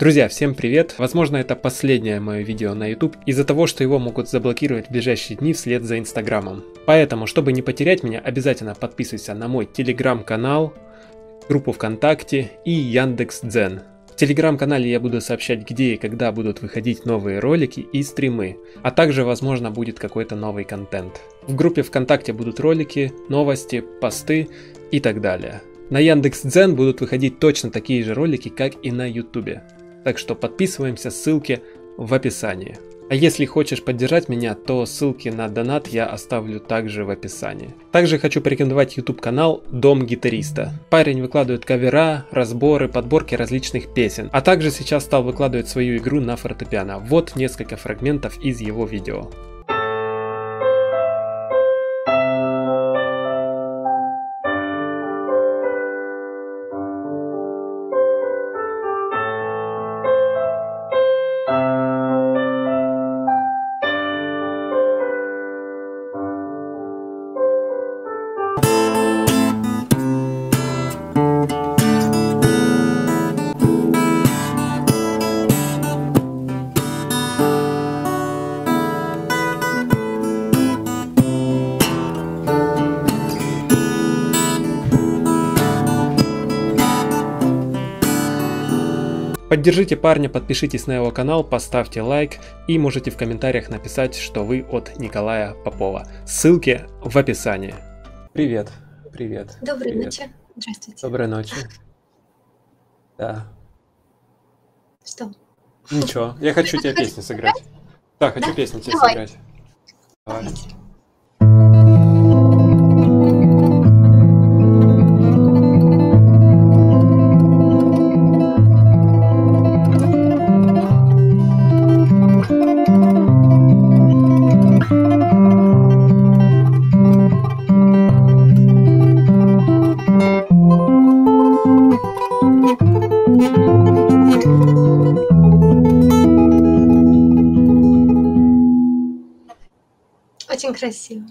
Друзья, всем привет! Возможно, это последнее мое видео на YouTube из-за того, что его могут заблокировать в ближайшие дни вслед за Инстаграмом. Поэтому, чтобы не потерять меня, обязательно подписывайся на мой Телеграм-канал, группу ВКонтакте и Яндекс.Дзен. В Телеграм-канале я буду сообщать, где и когда будут выходить новые ролики и стримы, а также, возможно, будет какой-то новый контент. В группе ВКонтакте будут ролики, новости, посты и так далее. На Яндекс.Дзен будут выходить точно такие же ролики, как и на Ютубе. Так что подписываемся, ссылки в описании. А если хочешь поддержать меня, то ссылки на донат я оставлю также в описании. Также хочу порекомендовать YouTube канал Дом гитариста. Парень выкладывает кавера, разборы, подборки различных песен. А также сейчас стал выкладывать свою игру на фортепиано. Вот несколько фрагментов из его видео. Поддержите парня, подпишитесь на его канал, поставьте лайк и можете в комментариях написать, что вы от Николая Попова. Ссылки в описании. Привет, привет. Доброй ночи. Здравствуйте. Доброй ночи. Да. Что? Ничего, я хочу тебе песню сыграть. Да, хочу песню тебе Давай. сыграть. Давай. Очень красиво.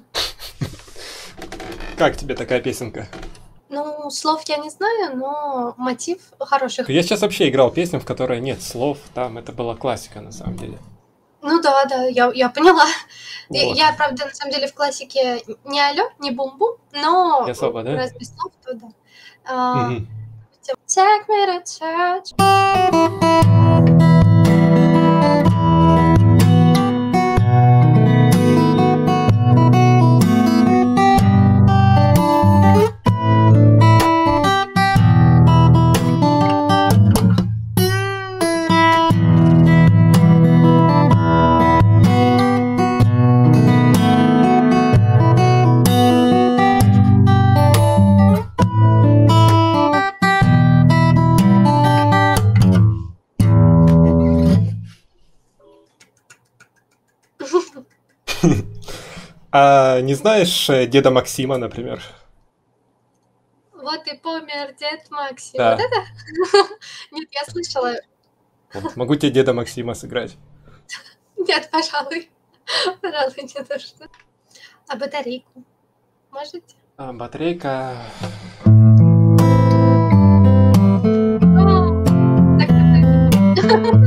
Как тебе такая песенка? Ну, слов я не знаю, но мотив хороший. Я сейчас вообще играл песню, в которой нет слов, там это была классика на самом деле. Ну да, я поняла. Вот. Я, правда, на самом деле в классике не алло, не бум-бум, но Не особо, да? раз без слов, то да. Мгм. Take me to church. А не знаешь деда Максима, например? Вот и помер дед Максим. Да. Вот это? Нет, я слышала. Вот, могу тебе деда Максима сыграть. Нет, пожалуй. Пожалуй, не нужно. А батарейку можете? А, батарейка... Так, давай.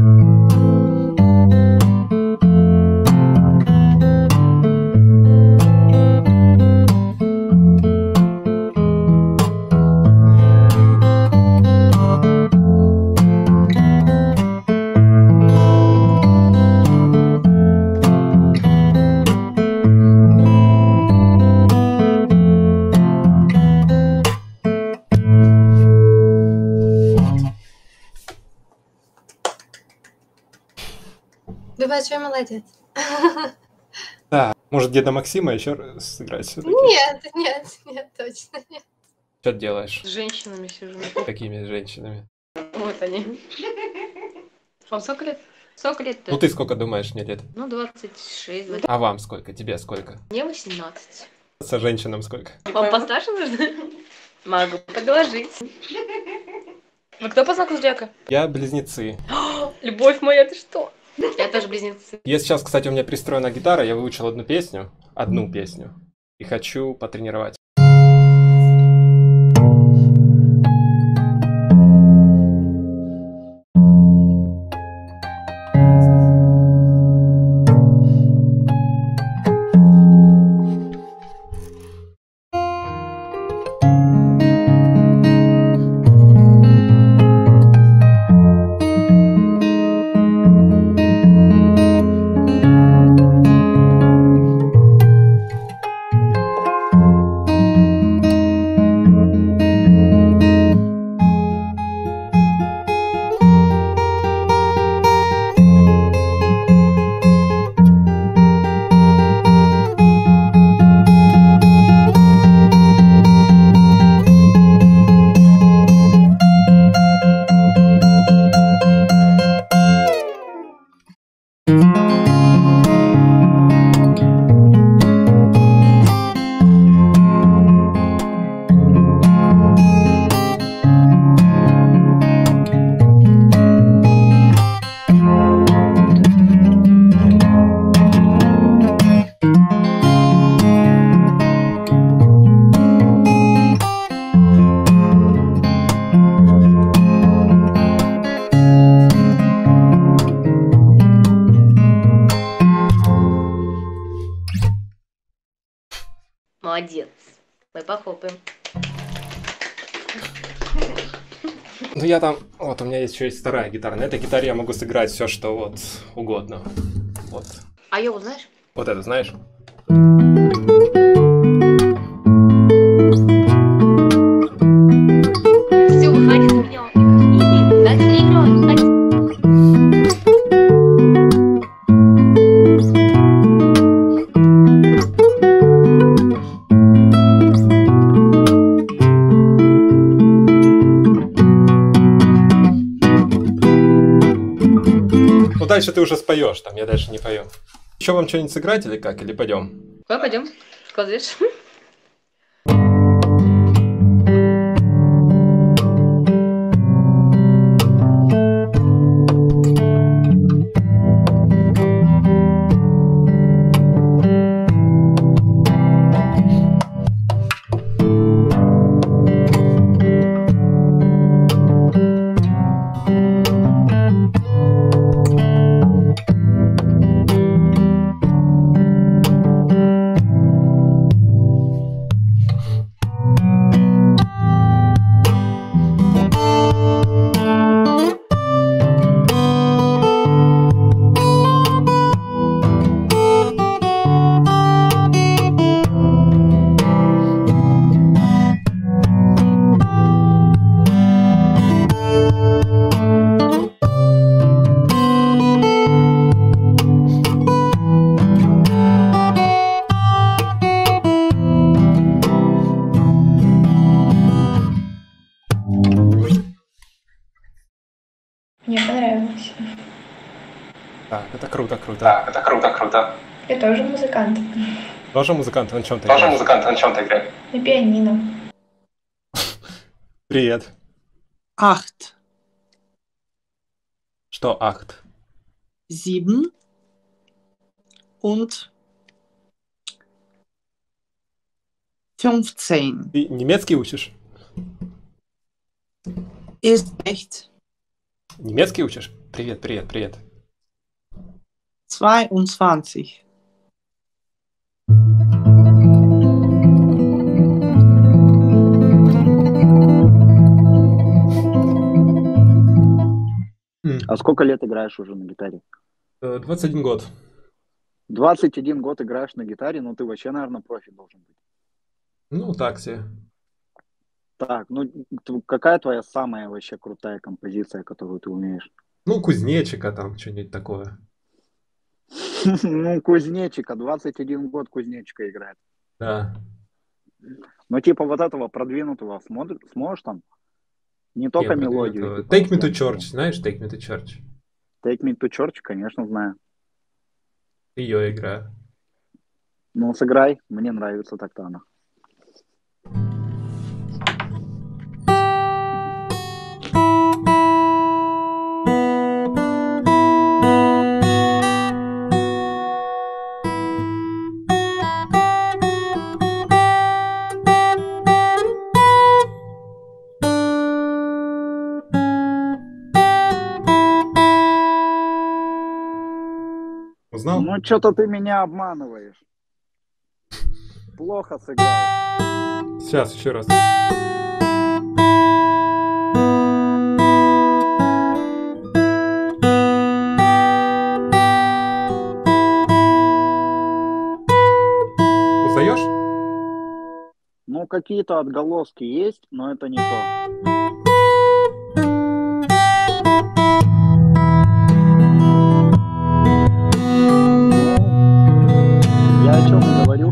Вы большой молодец. Да, может деда Максима еще раз сыграть все-таки? Нет, точно нет. Что ты делаешь? С женщинами сижу. Какими женщинами? Вот они. Вам сколько лет? Сколько лет? Ну ты сколько думаешь мне лет? Ну, 26. А вам сколько? Тебе сколько? Мне 18. Со женщинам сколько? Вам постарше нужно? Могу предложить. Вы кто по знаку зодиака? Я близнецы. Любовь моя, ты что? Я тоже близнецы. Я сейчас, кстати, у меня пристроена гитара, я выучил одну песню, и хочу потренировать. Молодец. Мы похлопаем. Ну я там, вот у меня есть еще есть вторая гитара. На этой гитаре я могу сыграть все, что вот угодно. Вот. А Йову знаешь? Вот это знаешь? Все, хватит меня. Иди, начали играть. Ну дальше ты уже споешь, там я дальше не пою. Еще вам что-нибудь сыграть или как? Или пойдем? Давай пойдем. Складываешь. Мне понравилось. Так, это круто, круто. Так, это круто, круто. Я тоже музыкант. Тоже музыкант, на чем ты Тоже играешь? музыкант, на чем ты играешь? На пианино. Привет. Acht, Что ахт? 7 und 15 Ты немецкий учишь? ist echt Немецкий учишь? Привет, привет, привет. 22. А сколько лет играешь уже на гитаре? 21 год. 21 год играешь на гитаре, ну ты вообще, наверное, профи должен быть. Ну, так себе. Так, ну какая твоя самая вообще крутая композиция, которую ты умеешь? Ну, кузнечика там, что-нибудь такое. Ну, кузнечика, 21 год кузнечика играет. Да. Ну, типа вот этого продвинутого сможешь там? Не только мелодию. Типа, Take Me to Church, знаешь, Take Me to Church? Take Me to Church, конечно, знаю. Ее играю. Ну, сыграй, мне нравится так-то она. Узнал? Ну, что-то ты меня обманываешь. Плохо сыграл. Сейчас еще раз. Узнаешь? Ну, какие-то отголоски есть, но это не то. Я о чем и говорю.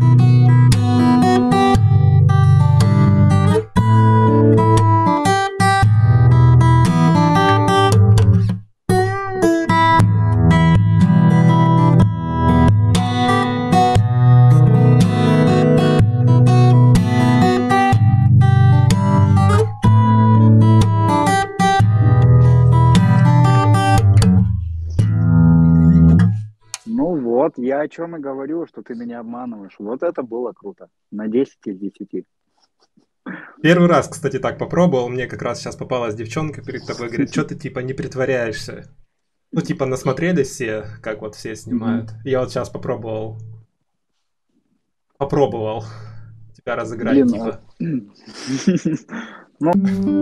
Ну вот, я о чем и говорю, что ты меня обманываешь. Вот это было круто. На 10 из 10. Первый раз, кстати, так попробовал. Мне как раз сейчас попалась девчонка перед тобой, говорит, что ты типа не притворяешься. Ну, типа, насмотрелись все, как вот все снимают. Я вот сейчас попробовал. тебя разыграть, Блин, типа. Ну,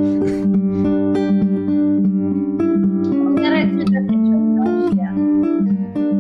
Мне нравится эта прическа вообще.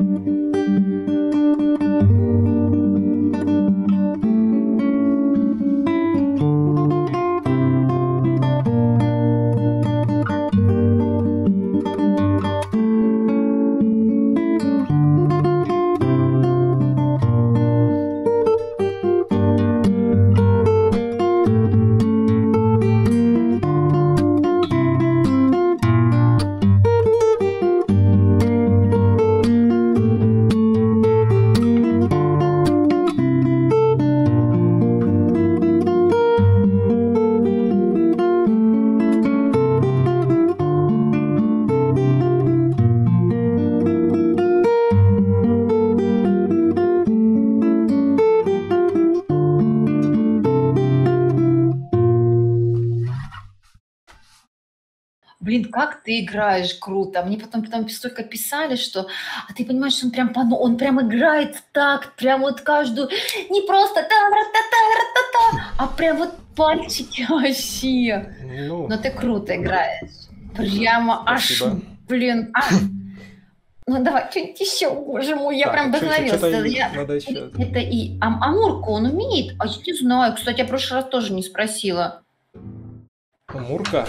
Блин, как ты играешь круто. Мне потом столько писали, что а ты понимаешь, что он прям играет в такт, прям вот каждую, не просто та-ра-та-та-ра-та-та, а прям вот пальчики вообще. Ну, Но ты круто играешь. Прямо спасибо. аж, блин, аж. Ну давай, что-нибудь еще, боже мой, я Так, прям вдохновилась. надо еще. Это и Амурку он умеет? А я не знаю. Кстати, я в прошлый раз тоже не спросила. Амурка.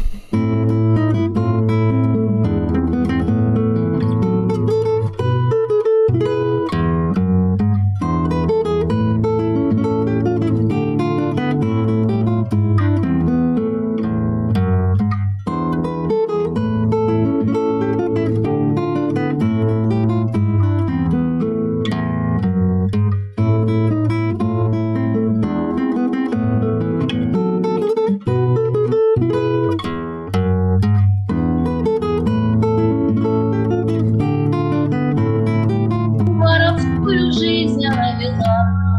Воровскую жизнь она вела.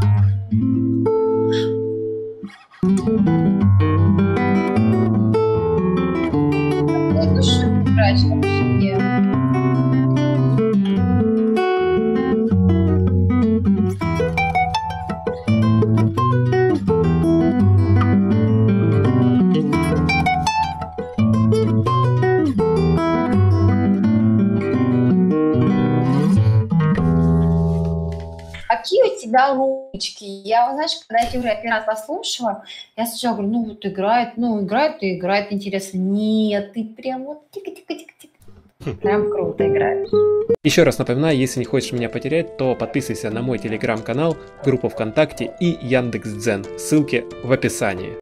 Какой душой играешь вообще? Какие у тебя ручки? Я, вот, знаешь, когда я тебе первый раз послушала, я сначала говорю, ну вот играет, и играет, интересно. Нет, ты прям вот тик-тик-тик-тик. Прям круто играешь. Еще раз напоминаю, если не хочешь меня потерять, то подписывайся на мой телеграм-канал, группу ВКонтакте и Яндекс.Дзен. Ссылки в описании.